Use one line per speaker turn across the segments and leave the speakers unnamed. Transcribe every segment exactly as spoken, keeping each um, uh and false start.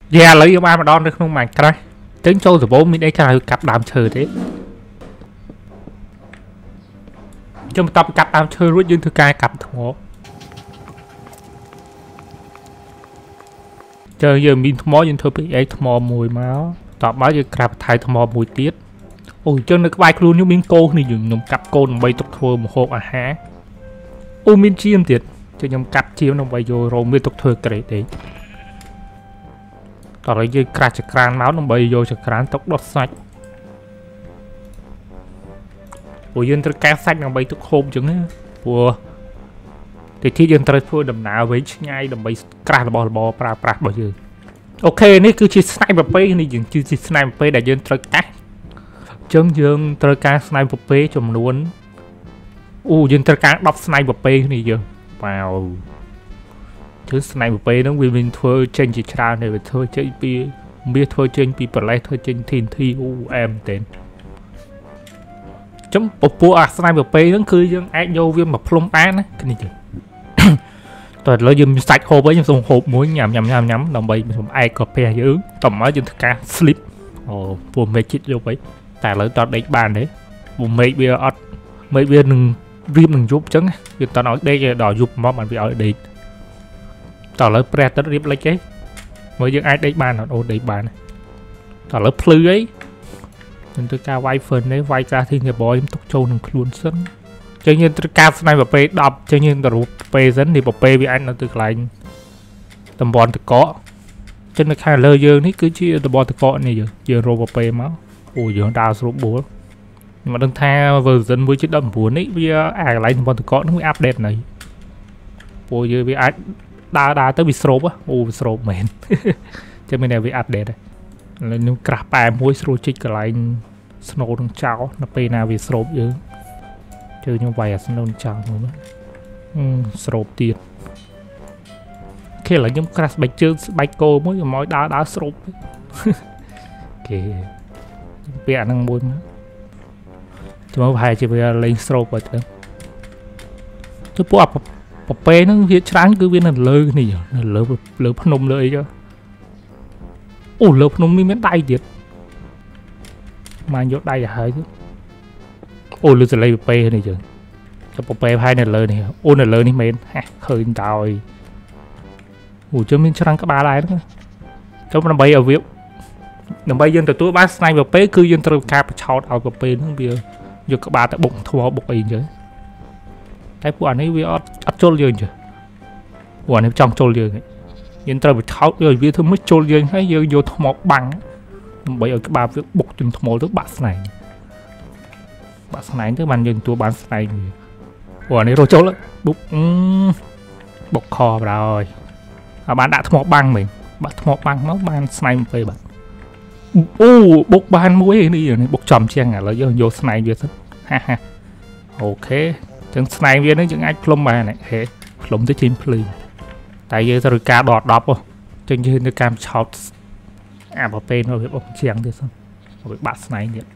Dạ lấy yêu ai mà đón được không mày cái tính châu từ bố mình đây cho cặp đàm chơi thế trong tập cặp đàm chơi rút dương thư cai cặp thổ chơi giờ mình thô dương thư bị ấy thô mùi máu tọt báo giờ cặp thay thô mùi tiết ôi chân nó cái bài luôn như miếng cô này dùng nhung cặp cô bay tục thua một hộp à há ô miếng chiêm tiệt cho nhung cặp chiếu nó bay vô rồi miếng tục thua cái đấy tỏ lấy dây cà chạc rán máu nó bay vô chạc rán tốc đốt sạch ủa dân trời cá sạch nó bay tức khôm chứng á ủa thì khi dân trời phơi đầm nào với ngay đầm bay cà là bò bò pra pra bao giờ ok này cứ chỉ sniper pê này dừng chỉ sniper pê để dân trời cá chân dân trời cá sniper pê chùm luôn u dân trời cá đọc sniper pê này giờ vào chứ sniper pê nó vì mình thôi trên chỉ ra này thôi chơi pi biết thôi trên pi play thôi trên thiên thi u em tên chấm bộ bộ à sniper pê nó cứ dân ai vô viên mà plum án á cái này chứ toàn lợi dụng sạch hộp với những dùng hộp muối nhầm nhầm nhầm nhầm đồng bày mình ai có phe giữ tầm ở trên cả slip ồ buồn mê chít vô vậy tại lợi toàn đánh bàn đấy buồn mê bia ọt mấy bia đừng viêm đừng giúp chấn người ta nói đây đòi giúp mà bạn bị ở đây tỏ lời pre tất riêng lấy cái mới những ai đấy bàn là ô đấy bàn tỏ lời plư ấy nên tôi cao vai phần đấy vai ra thì người bói em tốc châu nâng luôn sân cho nên tôi cao này vào p đọc cho nên tờ p dẫn thì p với anh nó từ lại tầm bòn từ có cho nên khai lơ giờ ní cứ chia tầm bòn từ có này giờ giờ rô p máu ôi giờ đào số búa mà đừng tha vừa dẫn với chiếc đầm buồn ấy bây giờ ai lại tầm bòn từ có nó mới update này ôi giờ với ai đa đa tới bị stroke á, ô stroke mền, cho mình này bị update đây, là những cặp bài muối stroke chích cái lại snow đang cháo, nó pe nào bị stroke chứ, chơi như vậy snow cháo nữa, um, stroke tiền, khi là những cặp bài chơi bài cô mới mỗi đá đá stroke, kì, bẹ năng muối nữa, chúng ta phải chỉ bây giờ lên stroke vậy thôi, chút bữa bọc pe nó viết trắng cứ viên là lơ này là lơ lơ phun nôm lơ cho ô lơ phun nôm miếng tay thiệt mà nhốt tay là hơi chứ ô lơ sẽ lấy bọc pe này chứ cho bọc pe hai này lơ này ô này lơ này mến ha khơi tao ủa chứ miếng trắng các ba lại đó cho nó bay ở việc nó bay dân từ túi bát này bọc pe cứ dân từ cạp cháo ao bọc pe nó bây giờ giờ các ba tại bụng thua bọc ấy chứ cái vụ này vì ở trôi rồi chứ, vụ này trong trôi rồi, nhưng trời bị tháo rồi vì thôi mới trôi rồi thấy giờ vô thô một bằng, bây giờ cái bà việc buộc trên thô một thứ bát này, bát này thứ bàn dân tua bán này, vụ này rồi trôi lắm, bục bục kho rồi, à bạn đã thô một bằng mình, bạn thô một bằng nó bàn này về bạn, u bục bàn muối này rồi này bục chòm chiang à là vô vô này về thật, ha ha, ok. Chẳng này viên ấy chẳng ai plum mà này thế plum tới chim plum tại vì tôi ca đọt đọp không trên trên tôi cam shot à bảo tên nó bị bóng chèn thế xong bị bạn này nhỉ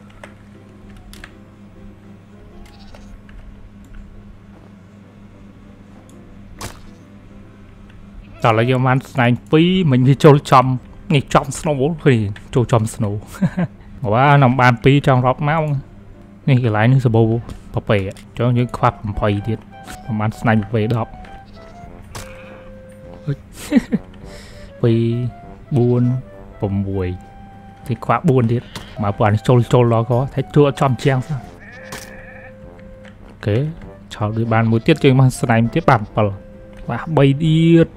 tỏ là do man này phí mình đi trôi chom nghỉ trong snow thì trôi trong snow quá nằm bàn phí trong róc máuนี่คือไลน์นึกสบู่ปะเปะจนยังควักผมพอยเดียดประมาณสไนป์เปะดอกปีบุญผมบวยที่ควักบุญเดียดมาป่านโจลโจลรอก็thấyตัวจอมเชียงซะโอเคชาวด้วยบานมวยเตี้ยจึงมาสไนป์เตี้ยปั่นเปล่าว่าใบเดียด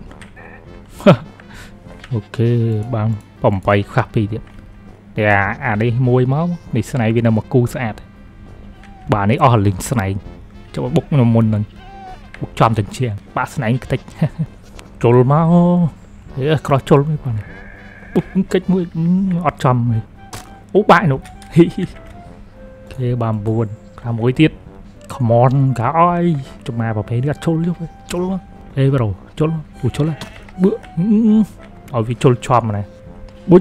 โอเคบางผมไปควักปีเดียดแต่อ่านได้มวยมั้งนี่สไนป์วินามากูสะอาดbà ấy ở lính này cho bốc nó môn này bốc chom từng chiếc bà này cái trôi máu thế có trôi mấy con bốc cách mũi ọt chom này úp bại nó thế bà buồn cả mỗi tiết come on cả ơi cho mà vào bé đi trôi luôn trôi luôn thế bắt đầu trôi luôn ủa trôi lại bữa ở vì trôi chom này bút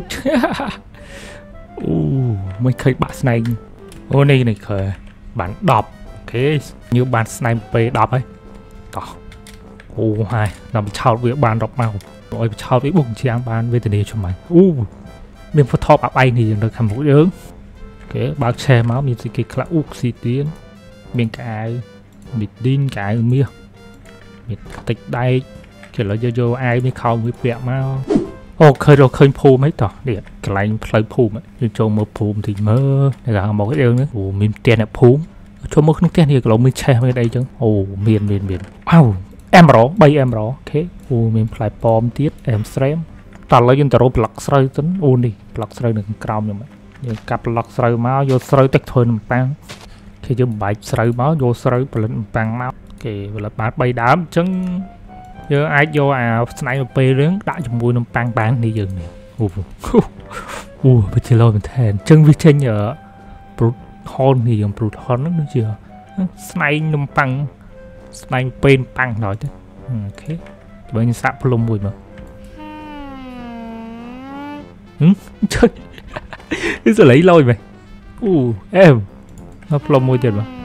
mấy cây bà này ô này này khởi bạn đọc cái như bạn sniper đọc ấy đó ô hai nằm chào với bạn đọc màu ឲ្យឆោតអីបុកជាងបានវេទនាឆ្មៃអូមាន photo អាប់ឯងនេះយើងនៅខាងមុខយើងគេបើក share មកមានស្គីខ្លះអ៊ូស៊ីទៀនមានកៅមីឌីនកៅមាសមានតិចដែកគេឡើយយកយកអាយនេះខោមួយពាក់មកអូឃើញរកឃើញភូមិហីតោះនេះកន្លែងផ្លូវភូមិយើងចូលមើលភូមិតិចមើលតែខាងមកយើងអូមានផ្ទះអ្នកភូមិចូលមើលក្នុងផ្ទះនេះក៏មានឆេះមានអីចឹងអូមានមានមានអោអេមរ៉ូបីអេមរ៉ូអូខេអូមានផ្លែប៉ោមទៀតអេមស្រែមតោះឥឡូវយើងទៅរកប្លុកស្រូវទៅអូនេះប្លុកស្រូវនៅក្រោមខ្ញុំយើងកាប់ប្លុកស្រូវមកយកស្រូវតិចធ្វើនំប៉័ងគេយើងបែកស្រូវមកយកស្រូវផលិតនំប៉័ងមកគេផលិតបានបីដើមអញ្ចឹងយើងអាចយកអាស្នែងទៅពេលរឿងដាក់ជាមួយនំប៉័ងបាននេះយើងនេះអូអូបើជាលោមែនថែអញ្ចឹងវាចេញប្រូតហននេះយើងប្រូតហនហ្នឹងដូចជាស្នែងនំប៉័ងស្នែងពេលប៉ាំងដល់ទៅអូខេបើយើងសាក់ភ្លុំមួយមកហឹមជួយនេះសលេងលយមែនអូអេមមកភ្លុំមួយទៀតមក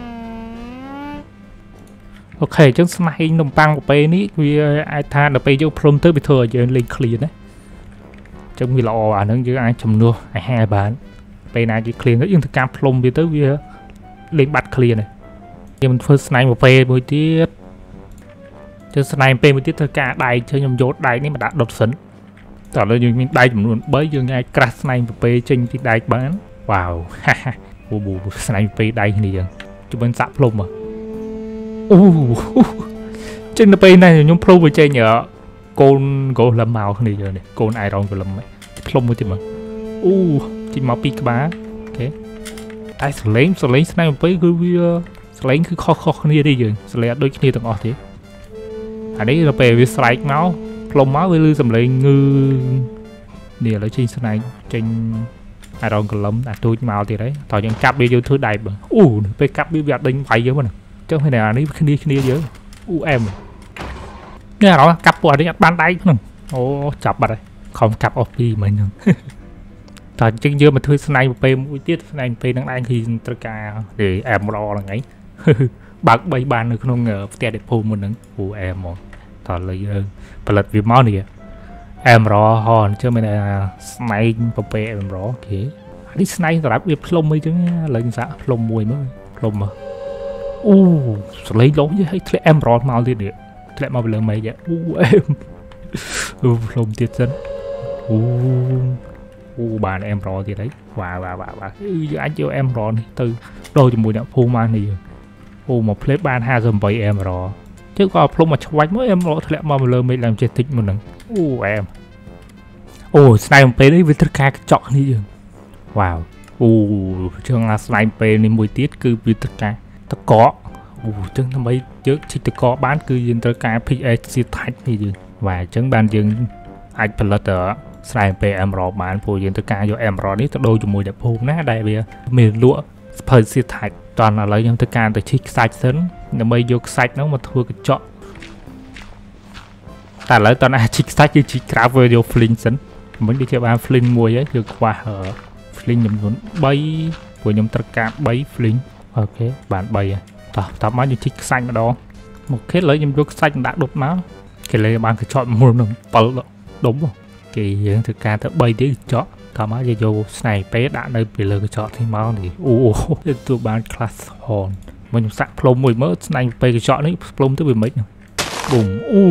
អូខេអញ្ចឹងស្នែងនំប៉័ងប្រពៃនេះវាអាចថាដល់ពេលយើងភ្លុំទៅវាធ្វើឲ្យយើងលេងឃ្លៀនណាអញ្ចឹងវាល្អអាហ្នឹងយើងអាចជំនួសអាហារបានពេលណាយើងឃ្លៀនទៅយើងធ្វើការភ្លុំវាទៅវាលេងបាត់ឃ្លៀនហើយយើងមិនធ្វើស្នែងប្រពៃមួយទៀតចឹងស្នែងពេលមួយទៀតធ្វើការដែកចឹងខ្ញុំយកដែកនេះមកដាក់ដុតសិនតើឥឡូវយើងមានដែកចំនួនបីយើងអាចក្រាស់ស្នែងប្រពៃចេញពីដែកបានវ៉ាវអូប៊ូស្នែងប្រពៃដែកគ្នាចឹងជុំវិញសាក់ភ្លុំអូចឹងទៅពេលនេះខ្ញុំភ្លុំទៅចេញកូនកូនលឹមមកគ្នាចឹងនេះកូនអៃរ៉ុងកលឹមភ្លុំមួយទៀតមកអូចេញមកពីក្បាលអូខេតែសលេងសលេងស្នែងប្រពៃគឺវាសលេងគឺខុសខុសគ្នាទេយើងសលេងអត់ដូចគ្នាទាំងអស់ទេអានេះដល់ពេលវាស្រែកមកផ្លុំមកវាលឺសំឡេងងឺនេះឥឡូវចេញស្នែងចេញអារងកលឹមអាទូចមកទៀតហើយតោះយើងកាប់វាយកធ្វើដែកបើអូពេលកាប់វាវាអត់ដេញវាយយើងហ្នឹងចឹងហើយអានេះគ្នាគ្នាយើងអូអែមនេះអារងកាប់ពួកអានេះអត់បានដែកហ្នឹងអូចាប់បាត់ហើយខំកាប់អស់ពីមិញហ្នឹងតើអញ្ចឹងយើងមកធ្វើស្នែងប្រពៃមួយទៀតស្នែងប្រពៃនឹងដែរគឺត្រូវការអែមរអហ្នឹងឯងបើកបីបាននៅក្នុងផ្ទះដេភូមិមុនហ្នឹងអូអែមហ្មងតើលើយើងផលិតវាមកនេះអែមរហអញ្ចឹងមានស្នែងប្រពៃអែមរអូខេនេះស្នែងសម្រាប់វាភ្លុំអីចឹងឡើងសាក់ភ្លុំមួយមើលភ្លុំមកអូសលេងលោយឲ្យធ្លាក់អែមរមកទៀតនេះធ្លាក់មកលើមេឃអូអែមអូភ្លុំទៀតសិនអូអូបានអែមរទៀតហើយវ៉ាវ៉ាវ៉ាវ៉ាយើងអាចយកអែមរនេះទៅដូរជាមួយអ្នកភូមិមកនេះអូមកផ្លេតបានห้าสิบแปดអែមរជើក៏ភ្លុំមកឆ្វាច់មកអែមរធ្លាក់មកលើមេឃឡើងចេះតិចមុនហ្នឹងអូអែមអូស្នែងពេលនេះវាត្រូវការកញ្ចក់នេះយើងវ៉ាវអូជើងអាស្នែងពេលនេះមួយទៀតគឺវាត្រូវការតកកអូជើងដើម្បីយើងជីកតកកបានគឺយើងត្រូវការ พี เอช ซีថាច់នេះយើងវ៉ាអញ្ចឹងបានយើងអាចផលិតស្នែងពេលអែមរបានព្រោះយើងត្រូវការយកអែមរនេះទៅដូរជាមួយអ្នកភូមិណាដែលវាមានលក់ស្ភើស៊ីថាច់តោះឥឡូវខ្ញុំត្រូវការទៅជីកខ្សាច់សិនដើម្បីយកខ្សាច់ហ្នឹងមកធ្វើកញ្ចក់តែឥឡូវតោះណាជីកខ្សាច់យើងជីកក្រាបវាយក flint សិនមិញដូចជាបាន flint មួយហើយយើងខ្វះ flint ចំនួនបីព្រោះខ្ញុំត្រូវការបី flint អូខេបានបីហើយតោះតាមមកយើងជីកខ្សាច់ម្ដងអូខេឥឡូវខ្ញុំយកខ្សាច់ដាក់ដុតមកគេលេបានកញ្ចក់មួយនឹងbảyដុំគេយើងធ្វើការទៅបីទៀតកញ្ចក់តាមមកយើងយកស្នែងពេលដាក់នៅពីលើកញ្ចក់នេះមកនេះអូទៅបាន class horn មកខ្ញុំសាក់ភ្លុំមួយមើលស្នែងពេលកញ្ចក់នេះភ្លុំទៅវាមិនប៊ុំអូ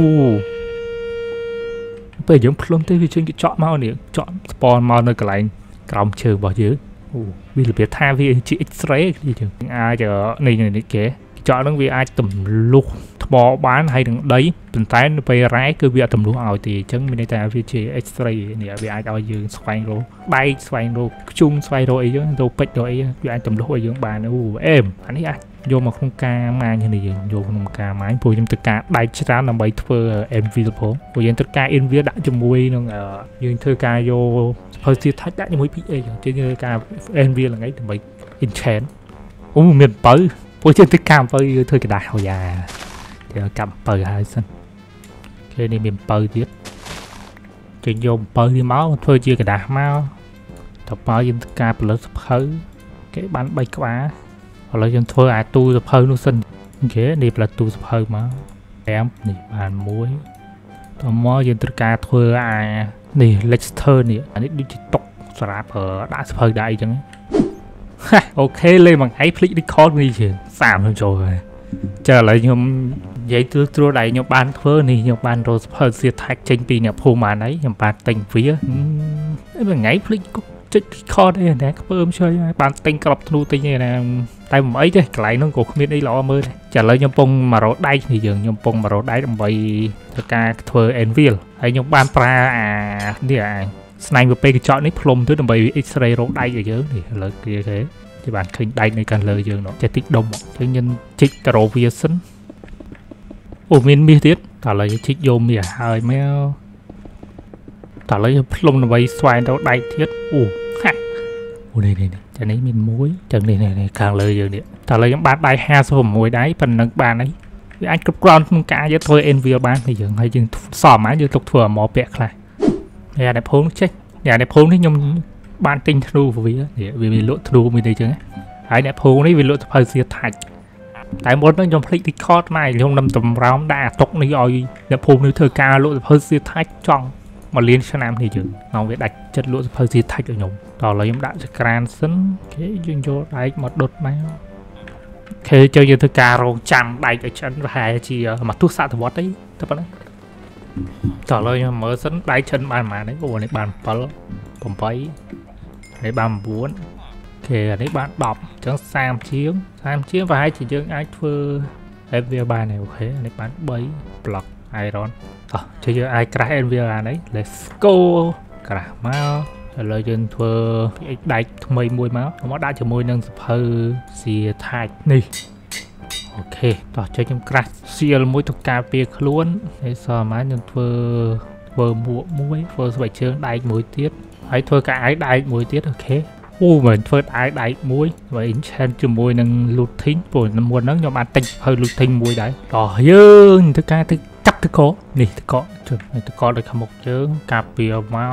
ពេលយើងភ្លុំទៅវាចេញកញ្ចក់មកនេះកញ្ចក់ស្ពនមកនៅកន្លែងក្រោមជើងរបស់យើងអូវារបៀបថាវាជា X-ray នេះយើងអាចនេះនេះគេកញ្ចក់ហ្នឹងវាអាចទម្លុះថ្មបានហើយនឹងដីប៉ុន្តែនៅពេលរ៉ែគឺវាអត់ទម្លុះឲ្យទេអញ្ចឹងមានន័យថាវាជា X-ray នេះវាអាចឲ្យយើងស្វែងរកដែកស្វែងរកខ្ជុំស្វែងរកអីយើងទៅពេជ្រទៅអីវាអាចទម្លុះឲ្យយើងបានអូអេមអានេះអាចយកមកក្នុងការម៉ាញនេះយើងយកក្នុងការម៉ាញព្រោះខ្ញុំត្រូវការដែកច្រើនដើម្បីធ្វើ invisible ព្រោះយើងត្រូវការ invisible ដាក់ជាមួយនឹងយើងធ្វើការយក positive touch ដាក់ជាមួយ พี เอ ជាយើងការ invisible ហ្នឹងឯងដើម្បី enchant អូមានបើព្រោះយើងត្រូវការបើយើងធ្វើกระดาษហោយ៉ាយើងកាប់បើហើយសិនគេនេះមានបើទៀតចេញយកបើនេះមកធ្វើជាกระดาษមកតបើយើងត្រូវការផលិតសភៅគេបានបីក្បាលឥឡូវយើងធ្វើអាទូសភៅនោះសិនអូខេនេះផលិតទូសភៅមកแอมនេះបានមួយតមកយើងត្រូវការធ្វើអានេះ Lexter នេះអានេះដូចជាតុកសម្រាប់ដាក់សភៅដៃអញ្ចឹងអូខេលេងមួយថ្ងៃភ្លេច record នេះជាសាមខ្ញុំចូលហើយចាឥឡូវខ្ញុំនិយាយត្រួសត្រួសដៃខ្ញុំបានធ្វើនេះខ្ញុំបានរកសភៅសៀថែកចេញពីអ្នកភូមិបានហើយខ្ញុំបានទិញវាមួយថ្ងៃភ្លេចចុច record ឯណាខ្ពើមជួយបានទិញក្របធ្នូទិញឯណាតែមិនអីទេកន្លែងហ្នឹងក៏គ្មានអីល្អមើលដែរចាឥឡូវខ្ញុំពងមករកដៃគ្នាយើងខ្ញុំពងមករកដៃដើម្បីធ្វើការធ្វើ Anvil ហើយខ្ញុំបានប្រើអានេះអាស្នែងពេលកញ្ចក់នេះផ្លុំទៅដើម្បី X-ray រកដៃឲ្យយើងនេះឥឡូវគេគេគេបានឃើញដៃនៅខាងលើយើងនោះចេះតិចដុំអញ្ចឹងខ្ញុំជីកទៅរកវាសិនអូមានមាសទៀតតើឥឡូវជីកយកមាសហើយមកតើឥឡូវផ្លុំដើម្បីស្វែងរកដៃទៀតអូហាអូនេះនេះចានេះមានមួយចឹងនេះនេះខាងលើយើងនេះតើឥឡូវខ្ញុំបានដៃห้าสิบหกដៃប៉ុណ្ណឹងបានហើយវាអាចគ្រប់គ្រាន់ក្នុងការយកធ្វើ Anvil បាននេះយើងហើយយើងសមហើយយើងទុកធ្វើអាម៉ពាក់ខ្លះនេះអានេះភូមិចេះនេះអានេះភូមិនេះខ្ញុំបានទិញធ្នូវាវាវាលក់ធ្នូមួយនេះចឹងហើយអ្នកភូមិនេះវាលក់សភៅសៀថាច់តែមុនហ្នឹងខ្ញុំភ្លេច record មកខ្ញុំនឹងតម្រោមដាក់អាតុកនេះឲ្យអ្នកភូមិនេះធ្វើការលក់សភៅសៀថាច់ចង់មកលៀនឆ្នាំនេះយើងមកវាដាច់ចិត្តលក់សភៅសៀថាច់ឲ្យខ្ញុំតោះឥឡូវខ្ញុំដាក់ចក្រានសិនអូខេយើងយកដែកមកដុតមកអូខេចូលយើងធ្វើការរងចាំដែកឲ្យឆ្អិនប្រហែលជាមួយទស្សសតវត្សអីទៅប៉ុណ្ណឹងតោះឥឡូវខ្ញុំមើលសិនដែកឆ្អិនបានប៉ុន្មានអូនេះបាន7 8នេះបាន9អូខេអានេះបាន10អញ្ចឹងសាមជាងសាមជាងប្រហែលជាយើងអាចធ្វើហើយវាបានហើយអូខេអានេះបាន3 block iron តោះជួយយើងអាចក្រាស់ Anvil អានេះ let's go ក្រាស់មកឥឡូវយើងធ្វើដែកថ្មីមួយមកមកដាក់ជាមួយនឹងសភៅសៀថាច់នេះអូខេតោះជួយខ្ញុំក្រាស់សៀលមួយទៅការពារខ្លួនហើយសមមកខ្ញុំធ្វើធ្វើមួកមួយធ្វើស្បែកជើងដែកមួយទៀតហើយធ្វើកាអាយដែកមួយទៀតអូខេអូមិនធ្វើអាយដែកមួយហើយ enchant ជាមួយនឹង looting ព្រោះមុនហ្នឹងខ្ញុំបានទិញហើយ looting មួយដែរតោះយើងធ្វើការទៅកាប់តកនេះតកជើងតកដូចខាងមុខជើងកាប់ពីមក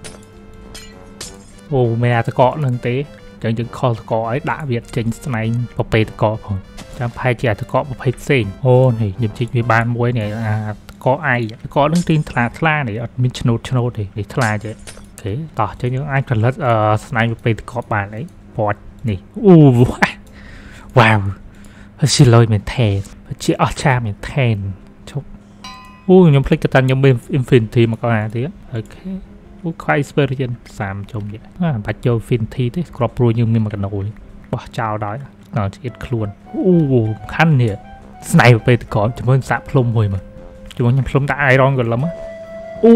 អូមែនតកនឹងទេអញ្ចឹងយើងខលតកឲ្យដាក់វាចេញស្នែងប្រភេទតកផងចាំផែជាតកប្រភេទផ្សេងអូនេះខ្ញុំជីកវាបានមួយនេះអាតកអាយតកនឹងទីថ្លាថ្លានេះអត់មានឆ្នោតឆ្នោតទេនេះថ្លាចេះអូខេតោះចឹងយើងអាចផលិតស្នែងប្រភេទតកបានអីពតនេះអូវ៉ាវស៊ីលយមែនថែជាអស្ចារ្យមែនថែឈប់អូខ្ញុំភ្លេចកតាខ្ញុំមាន Infinity មកក៏អាទៀតអូខេអូខ្វាយ experience សាមជុំទៀតអាបាច់ចូល Infinity ទេគ្រាប់ព្រួយយើងមានមកកណូបោះចោលដល់ដល់ជាតិខ្លួនអូខាន់នេះស្នែងប្រភេទតកជាមួយសាក់ភ្លុំមួយមកជាមួយខ្ញុំភ្លុំដាក់ Iron ក៏លឹមអូ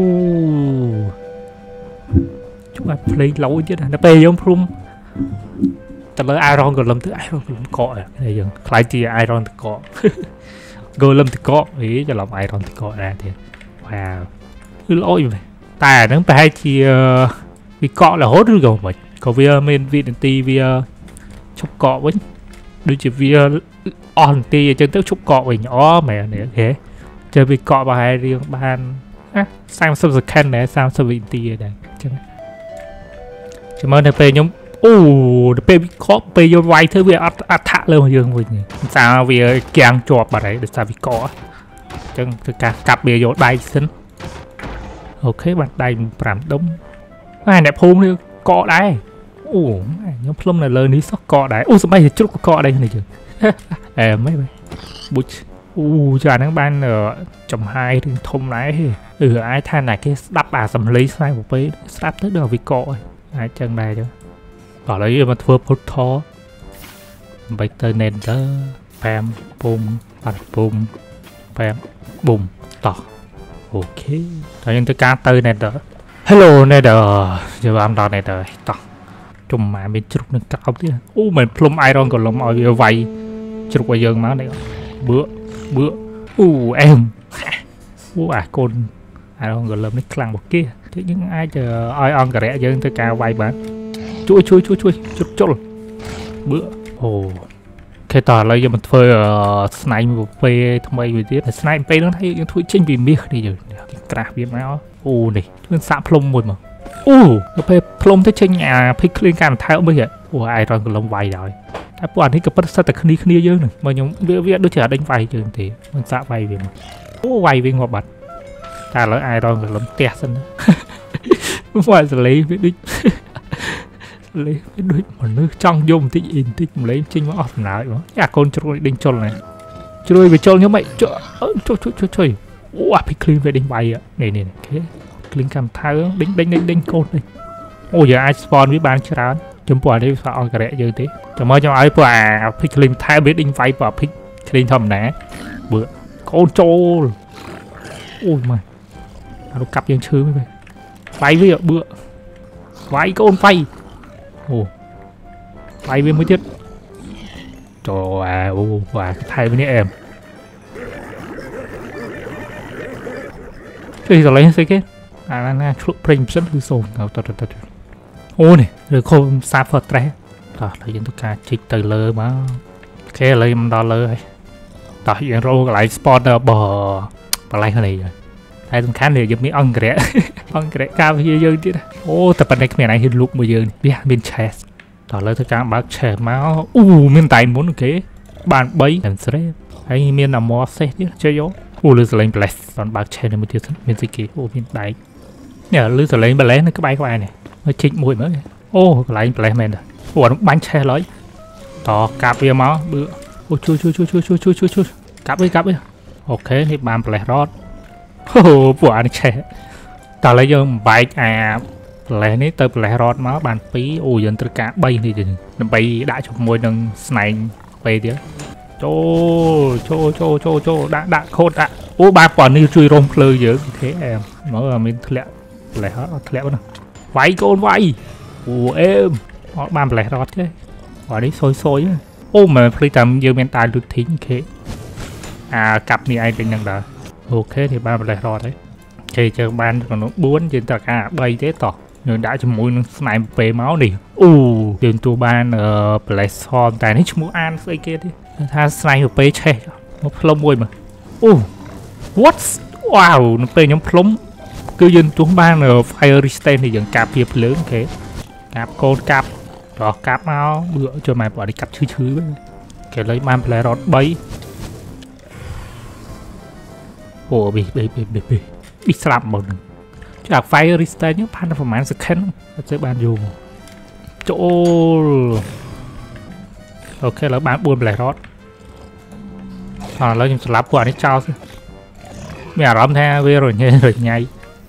ជួយឲ្យ play ឡូយទៀតដល់ពេលយើងភ្លុំទៅលើ Iron ក៏លឹមទៅ Iron ក៏លឹមកកហើយយើងខ្លាយជា Iron តកក៏លឹមតកអីច្រឡំ Iron តកដែរទៀតវ៉ាវគឺល្អយមែនតែអាហ្នឹងប្រហែលជាវាកករហូតឬក៏មិនក៏វាមានវិនាទីវាឈប់កកវិញដូចជាវាអស់នាទីអញ្ចឹងទៅឈប់កកវិញអូមែននេះអូខេចេះវាកកប្រហែលរៀងបានសាមសិប second ដែរសាមសិបវិនាទីដែរអញ្ចឹងចាំមើលនៅពេលខ្ញុំអូទៅពេលវាកកពេលយកវាយទៅវាអត់អដ្ឋៈលើយើងវិញសារវាគាំងជាប់បាត់ហើយដោយសារវាកកអញ្ចឹងធ្វើការកាប់វាយកដៃសិនអូខេបានដៃប្រាំដុំអាអ្នកភូមិនេះកកដែរអូខ្ញុំភ្លុំនៅលើនេះសោះកកដែរអូសម្បីតែជ្រុកកកដែរនេះជើអែមិនបុជអូចាហ្នឹងបានចំហាយរឿងធំដែរអឺអាចថាណាគេស្ដាប់អាសំឡេងស្វែងប្រពេស្ដាប់ទៅដល់វាកកអាចចឹងដែរចឹងតោះឥឡូវយើងមកធ្វើ portal ដើម្បីទៅ Nether ប៉ាមពុំបាត់ពុំប៉ាមប៊ុំតោះអូខេតែយើងទៅការទៅ Nether Hello Nether យើងបានដល់ Nether តោះជុំមកមានជ្រុកនឹងក្រោបទៀតអូមិនភ្លុំ Iron ក៏លំឲ្យវាវាយជ្រុកឲ្យយើងមកនេះបឺបឺអូអែមអូអាកូន Iron ក៏លំនេះខ្លាំងមកគេតែយើងអាចឲ្យអង្គរៈយើងទៅការវាយបានជួយជួយជួយជួយជ្រុកជុលបឺអូគេតោះឥឡូវយើងមកធ្វើស្នែងមួយពេលថ្មីមួយទៀតស្នែងពេលហ្នឹងថាយើងធ្វើចេញពីមាសនេះយើងក្រាស់វាមកអូនេះធ្វើសាក់ភ្លុំមួយមកអូទៅពេលភ្លុំទៅចេញអាភិកគ្លៀងការថើបវិញអូ Iron ក៏លំវាយដែរតែពួកអានេះក៏ពិតសិតតែគ្នាគ្នាយើងហ្នឹងមកខ្ញុំវាវាដូចជាអត់ដេញវាយយើងទេមិនសាក់វាយវាមកអូវាយវាងាប់បាត់ ta lỡ ai rồi lắm tẹt xin phải xử lý với đích lấy cái đuôi mà nước trong dùng tí in tí lấy chinh mà off lại đó à con trôi đinh trôi này trôi về trôi như vậy trời trôi trôi trôi trôi wow bị clean về đinh bay ạ này này cái clean cầm tháo đinh đinh đinh đinh con này ôi giờ ai spawn với ban chán chấm quả đi sao cái đấy như thế cho mới cho ai quả pick clean tháo biết đinh bay và pick clean thầm nè bữa con trôi ôi mà nó cặp dân chư với bay với bữa vay con phay ồ bay với mới tiếp trời à ô và thay với em cái gì lấy cái à là là chụp prim rất là sồn nào thật thật ô này rồi không xa phật tre đó là những tất cả chỉ từ lơ mà cái lấy đó lơ hay đó hiện rồi lại spawner bò bò lại cái này rồi hai thằng khán này giúp mình ăn cái ăn cái cao như dương chứ ô tập bên này cái này hiện lúc bây giờ biết bên chest đó là tất cả bác trẻ máu u miền tây muốn cái bàn bấy làm sấy hay miền nào mò xe chứ chơi gió u lư lên bless còn bác trẻ này mới tiêu miền tây kia u miền tây nhờ lư lên bless nó cái bay qua này nó chỉnh mùi mới ô lại bless men rồi ủa nó bánh xe lấy đó cạp bia máu bữa ô chui chui chui chui chui chui chui chui cạp đi cạp đi ok thì bàn bless rót ô bộ anh trẻ ta lấy vô bài à lẽ này tập lẽ rót máu bàn phí ôi dân tất cả bay thì nó bay đã cho môi nâng này bay tiếng chô chô chô chô chô đã đã khôn đã ô ba quả như chui rôm lơ dữ thế em nó là mình lẹ lẹ hết lẹ nào váy con váy ủa em họ bàn lẽ rót chứ quả đấy sôi sôi ô mà phi tầm giờ men tài được thính thế à cặp này ai định năng đó ok thì ba lại rồi đấy thì chờ ban còn nó bốn trên tất cả bay thế tỏ nhưng đã cho mũi này về máu đi u trên tu ban ở platform tại nó chúng ăn xây kia đi tha sniper pe che nó plong môi mà u what wow nó pe nhóm plong cứ dân tu ban ở fire resistance thì dần cạp hiệp lớn thế cạp con cạp đó cạp máu bữa cho mày bỏ đi cặp chư chư cái lấy man lại rót bay ồ bị bị bị bị bị bị slap mộtจากไฟริสเตอร์เนี่ยพันประมาณสักแค่นั้นจะบานอยู่โจโอเคแล้วบานบวนไหลรอดอ่าแล้วยังสลับกว่านี้เจ้าสิไม่อารมณ์แท้เวรเนี่ยหรือไง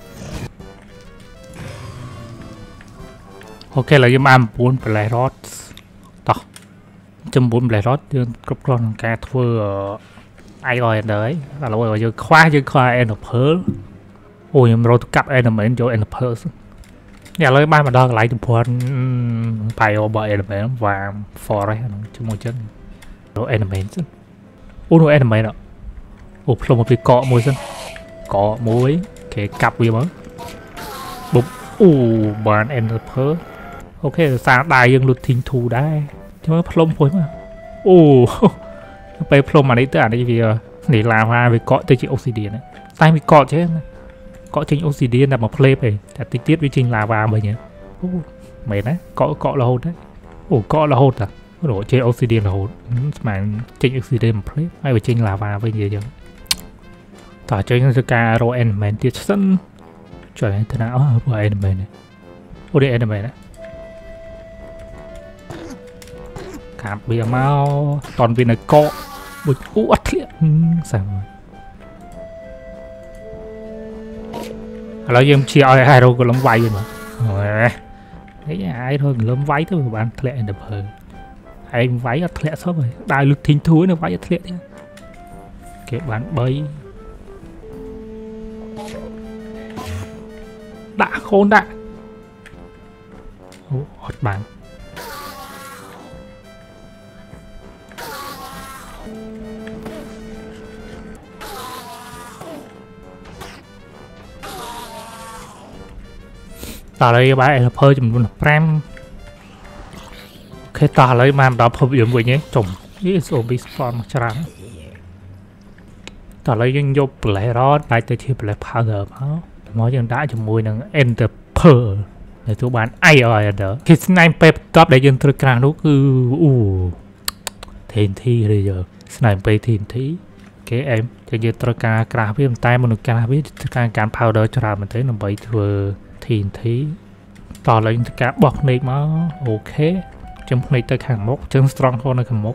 โอเคแล้วยังบานบวนไหลรอดต่อจมบวนไหลรอดยังกรอบกรอนการทัวร์ไอออยđấy làเราจะคว้าจะคว้าเอ็นเพิร์ลโอ้ยเราต้องกลับเอ็นเมนต์โจเอ็นเพิร์ลเนี่ยเราบ้านมาดอกไหลถึงพวนไปเอาบ่อยเอ็นเมนต์วางฟอร์ไรชั่วโมงจังเราเอ็นเมนต์โอ้เราเอ็นเมนต์อ่ะโอ้พลมาไปเกาะมวยซันเกาะมวยแค่กลับไปมั้งบุ๊บโอ้บ้านเอ็นเพิร์ลโอเคสามได้ยังหลุดทิ้งทูได้ใช่ไหมพลมพวยมาโอ้ไปพรมมาได้ตัวอะไรvì để làm ra về cọ tới chị oxygen đấy tay bị cọ chứ cọ trình oxygen là một play về là tinh tiết với trình lava bởi nhỉ mày đấy cọ cọ là hồn đấy ồ cọ là hồn à đổ trên oxygen là hồn mà trình oxygen một play hay về trình lava với gì chứ tỏ trên cái ro element tiết sân trời thế nào của element này ô đây element đấy cạp bìa mau toàn vì này cọ bụi uất liệt sao rồi em chia hai đâu có lắm vay rồi mà đấy ai thôi lắm váy thôi mà bạn lẹ được hơn anh váy ở lẹ số rồi đại lực thính thú nó váy ở lẹ nhá cái bạn bay đã khôn đã hot bạnต่อเลยบ้าเอลเพอร์จำนวนแปมเคยต่อเลยมาดอกพบอยู่บนนี้จมยี่สิบบิสฟอร์มชราต่อเลยยังยกเปลือยรอดไปเตะที่เปลือยพาวเดอร์เขาหมอยังได้จมูกหนึ่งเอ็นเตอร์เพอร์ในตัวบ้านไอออยเดอร์คิดในเป๊ปท็อปได้ยังตรึกกลางนู้คืออู้เทนที่เลยเยอะสไนเปอร์เทนที่โ kế em thì giờ tôi cả cả với tay một cả với cảการ powder ច្រើនមែនទេដើម្បីធ្វើ ที เอ็น ที តឡើងការបោះភ្នែកមកអូខេចាំភ្នែកទៅខាងមុខចឹង strong hold នៅខាងមុខ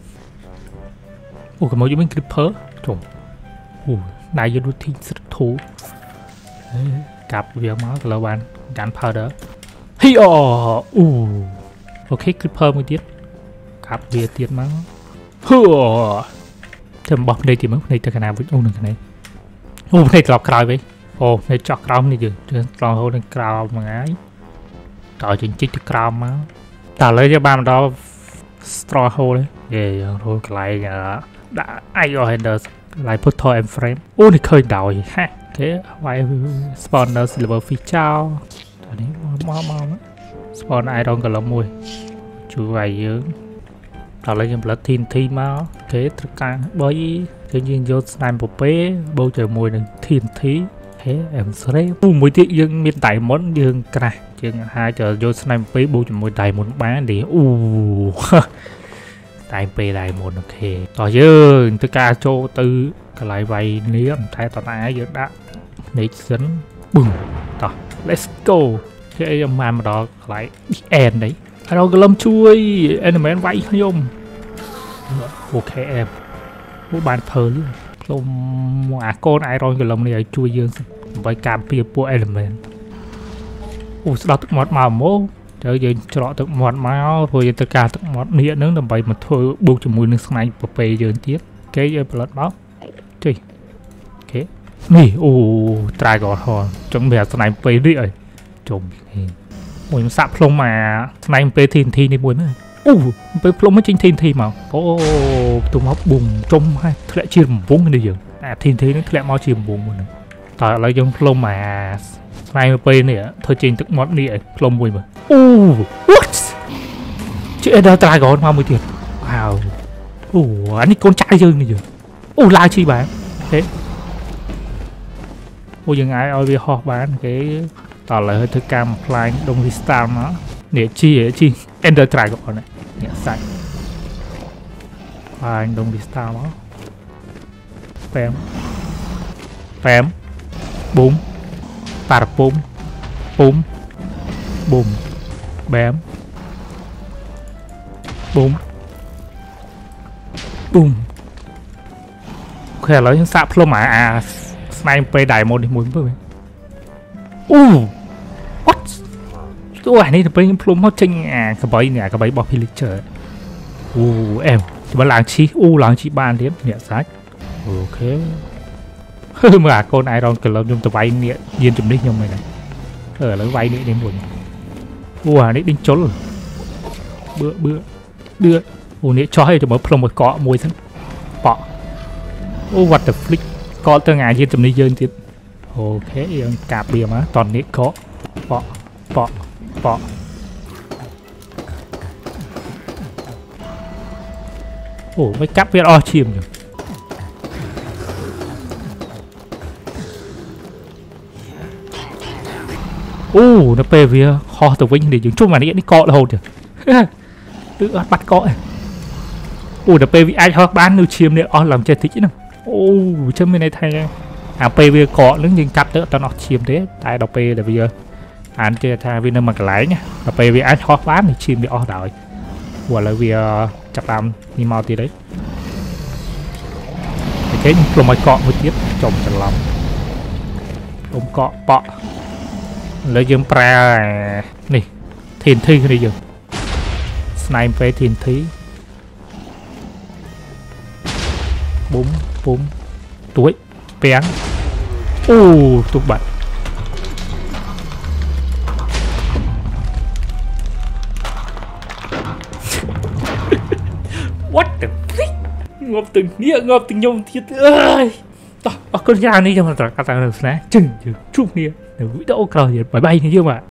អូខាងមុខយើងមាន creeper ជុំអូដៃយកដូចធីស្រធូកាប់វាមកទៅលើបានការ powder ហ៊ីអូអូអូខេ creeper មួយទៀតកាប់វាទៀតមកហឺចាំបោះភ្នែកទៀតមកភ្នែកទៅខាងណាវិញអូនឹងខាងនេះអូភ្នែកត្រឡប់ក្រោយវិញអូភ្នែកចោះក្រោមនេះយើងត្រង់ហូតនឹងក្រោមមួយថ្ងៃតើជិះទៅក្រោមមកតើឥឡូវយើងបានមកដល់ straw hole យេយើងរកកន្លែងដាក់ iron handers កន្លែង put and frame អូនេះឃើញដោយហ่ะគេវាយ spawner silver fish ចោលតើនេះមកមក spawn iron កន្លងមួយជួយវាយយើងតើឥឡូវយើងផលិត ที เอ็น ที មកគេត្រូវការបើយើងយកស្នាមពពេបូកជាមួយនឹង ที เอ็น ที ហេអែមស្រេអូមួយទៀតយើងមាន diamond យើងក្រាស់យើងអាចយកស្នាមពពេបូកជាមួយ diamond បានទេអូតែពេ diamond អូខេតោះយើងទៅការចូលទៅកន្លែងវាយនេះតែតណាយើងដាក់ nation ប៊ឹងតោះ let's go គេឲ្យមកមកដល់កន្លែង end នេះហើយเรากำลังជួយ element វាយខ្ញុំអូខេអែមពួកបានភើលខ្ញុំអាកូន iron កន្លងនេះឲ្យជួយយើងដើម្បីការពារពួក element អូស្ដោះទឹកមាត់មកមកទៅយើងច្រកទឹកមាត់មកព្រោះយើងត្រូវការទឹកមាត់នេះហ្នឹងដើម្បីមកធ្វើបូកជាមួយនឹងស្នែងពពេយើងទៀតគេឲ្យផលិតមកជិះអូខេនេះអូ dragon horn ចង់មានស្នែងពពេនេះអីជុំមួយសាក់ផ្លុំអាស្នែងពពេ ที เอ็น ที នេះមួយមើលអូពេលផ្លុំមកចេញ ที เอ็น ที មកអូទុំមកប៊ុំចុំហើយធ្លាក់ជារំវងនេះយើងអា ที เอ็น ที នេះធ្លាក់មកជារំវងមួយហ្នឹងតើឥឡូវយើងផ្លុំអាស្នែងពពេនេះធ្វើចេញទឹកមាត់នេះឲ្យផ្លុំមួយមើលអូ what ជិះដល់ dragon មកមួយទៀតវ៉ាវអូអានេះកូនចៅយើងនេះយើងអូឡើងឈីបានទេអូយើងអាចឲ្យវាហោះបានគេតើឥឡូវធ្វើការផ្លាញដង Vista មកនេះជីជី Ender Dragon នេះសាច់ផ្លាញដង Vista មកប៉ែមប៉ែមប៊ូមតារពុំពុំប៊ូមបែមប៊ូមប៊ូមអូខេឥឡូវយើងសាកផ្លុំអាស្នែងពេ diamond នេះមួយមើលអូ what ទោះអានេះទៅពេលខ្ញុំផ្លុំមកចេញអាកបៃនេះអាកបៃរបស់ pillager អូអែមបើឡើងឈីអូឡើងឈីបានទៀតនេះសាច់អូខេមើលអាកូន iron កន្លងខ្ញុំទៅវាយនេះយានជំនិះខ្ញុំហ្នឹងអឺឥឡូវវាយនេះនេះមួយអូអានេះដេញជុលបឺបឺដឿអូនេះចោះឲ្យទៅមើលផ្លុំមួយកកមួយសិនប៉ក់អូ what the flick កកទៅអាយានជំនិះយើងទៀតអូខេយើងកាប់វាមកតនេះកកប៉ក់ប៉ក់ប៉ក់អូមិនកាប់វាអស់ឈាមចឹងអូនៅពេលវាហោះទៅវិញនេះយើងជុំអានេះនេះកករហូតចឹងគឺអត់បាត់កកអូដល់ពេលវាអាចហោះបាននៅឈាមនេះអស់ឡើងចេះតិចហ្នឹងអូចាំមានន័យថាអាពេលវាកកហ្នឹងយើងកាប់ទៅអត់អស់ឈាមទេតែដល់ពេលដែលវាអានគេថាវានៅមួយកន្លែងដល់ពេលវាអាចហោះបាននេះឈាមវាអស់ដល់ព្រោះឥឡូវវាចាប់តាមនេះមកទៀតហើយអូខេខ្ញុំផ្លុំឲ្យកកមួយទៀតចំច្រឡំផ្លុំកកប៉ក់ឥឡូវយើងប្រើនេះ ที เอ็น ที នេះយើងស្នែងពេ ที เอ็น ที ប៊ុំប៊ុំទួយពាំងអូទុកបាត់what the freak ងាប់ទាំងនេះងាប់ទាំងខ្ញុំទៀតអើយតោះអរគុណយ៉ាងនេះខ្ញុំត្រូវកាត់តាមស្នាជឹងជួបគ្នានៅវីដេអូក្រោយទៀតបាយបាយគ្នាយើងបាទ